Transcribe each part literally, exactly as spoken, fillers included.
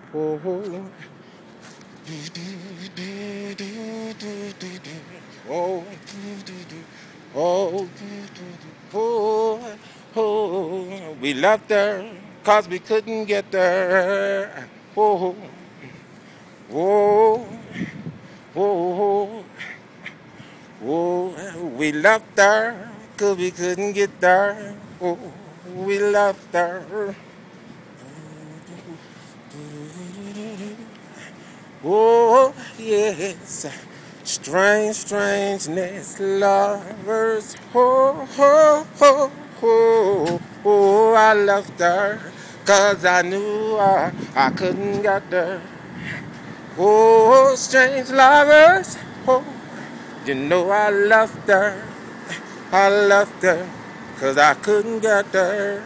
Oh, oh, oh, oh, oh, oh, we left her cause we couldn't get there. Oh, oh, oh, oh, we left her cause we couldn't get there. Oh, we left her. Oh, yes, strange, strangeness, lovers. Oh, oh, oh, oh, oh, I left her, cause I knew I, I couldn't get there. Oh, strange lovers. Oh, you know I left her, I left her, cause I couldn't get there.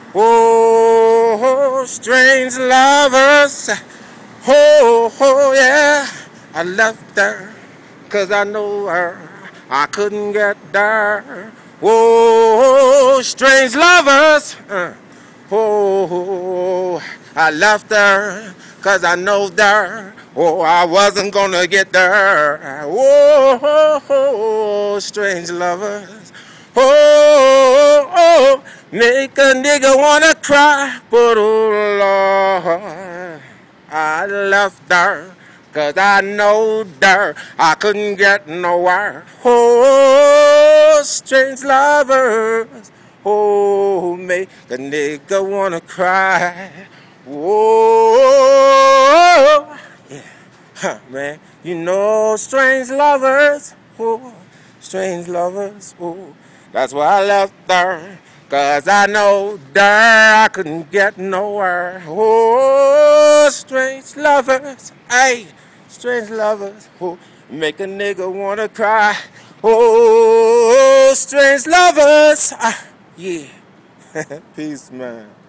Oh, strange lovers. Oh, oh, yeah, I left her, cause I know her, I couldn't get there. Oh, strange lovers. Uh, oh, I left her, cause I know there. Oh, I wasn't gonna get there. Oh, oh, oh, strange lovers. Oh, oh, make a nigga wanna cry, but oh, Lord, I left her, cause I know her, I couldn't get nowhere. Oh, strange lovers, oh, make a nigga wanna cry. Oh, yeah, huh, man, you know strange lovers, oh, strange lovers, oh, that's why I left her. Cause I know there I couldn't get nowhere. Oh, strange lovers, hey, strange lovers, oh, make a nigga wanna cry. Oh, strange lovers, ah, yeah. Peace, man.